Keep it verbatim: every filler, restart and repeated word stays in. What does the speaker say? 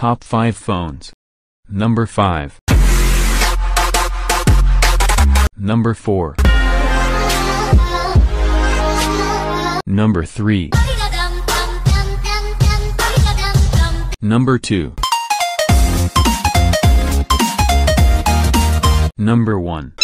Top five phones. Number five. Number four. Number three. Number two. Number one.